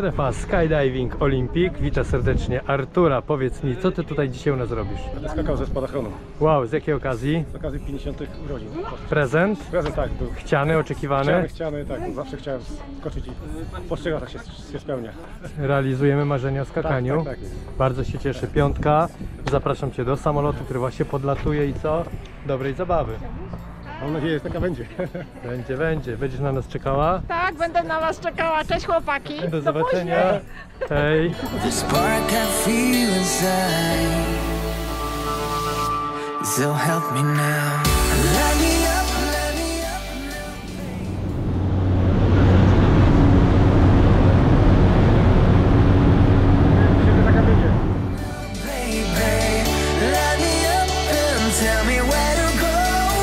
Strefa Skydiving Olympic. Witam serdecznie Artura. Powiedz mi, co ty tutaj dzisiaj u nas robisz? Będę skakał ze spadochronu. Wow, z jakiej okazji? Z okazji 50 urodzin. Prezent? Prezent tak, był Chciany, oczekiwany? chciany, tak, zawsze chciałem skoczyć i po 3 latach się spełnia. Realizujemy marzenie o skakaniu. Tak. Bardzo się cieszę. Piątka. Zapraszam cię do samolotu, który właśnie podlatuje i co? Dobrej zabawy. Mam nadzieję, że taka będzie. Będzie. Będziesz na nas czekała? Tak, będę na was czekała. Cześć chłopaki. Do zobaczenia. Hej. The spark I feel inside, so help me now. Light me up, light me up. Taka będzie. Baby, light me up and tell me where to go.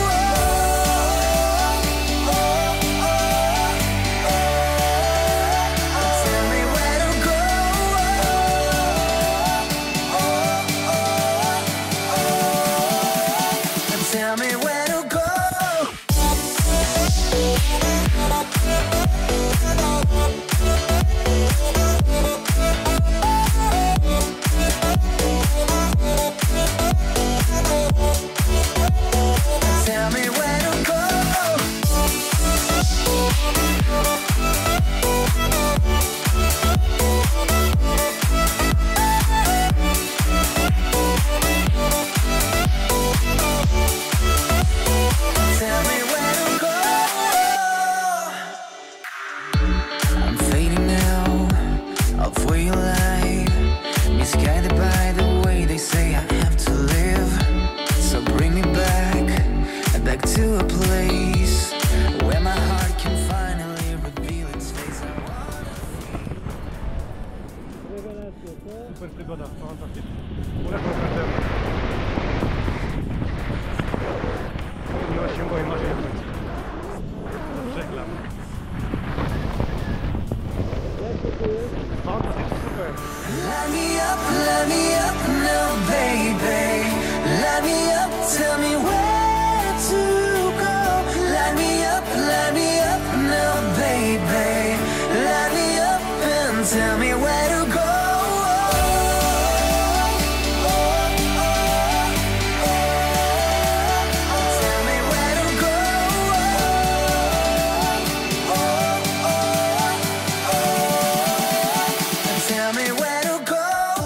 Tell me where to go. Tell me where to go. Tell me where to go. Tell me where to go. I'm fading now, off where you lie, misguided by the way they say I have to live. So bring me back to a place where my heart can finally reveal its face. Super przygoda, fantastycznie. Ulecą każdemu. Spełniło się moje marzenie. Żeglam. Fantastycznie, super. Light me up now, baby. Light me up, tell me where to go. Light me up now, baby. Light me up and tell me where to go. Tell me where to go. Tell me where to go.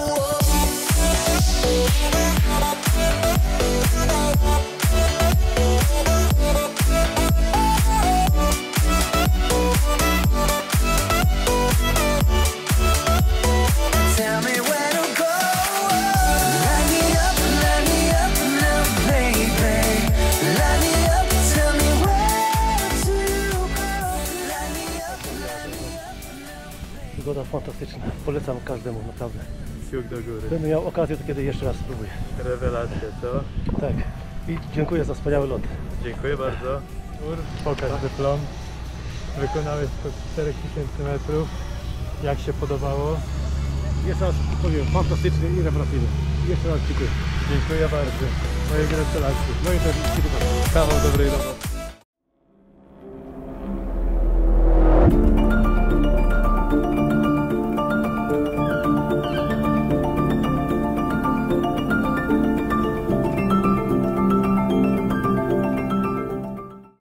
Tell me where to go. Light me up now, baby. Light me up, tell me where to go. Light me up. Przygoda fantastyczna. Polecam każdemu, naprawdę. Kciuk do góry. Będę miał okazję, to kiedy jeszcze raz spróbuję. Rewelacja, co? Tak. I dziękuję za wspaniały lot. Dziękuję bardzo. Pokaż dyplom. Wykonałeś skok 4000 metrów. Jak się podobało? Jeszcze raz powiem, fantastyczny i rewelacyjny. Jeszcze raz dziękuję. Dziękuję bardzo. Moje gratulacje. No i też dziękuję. Kawał dobrej roboty.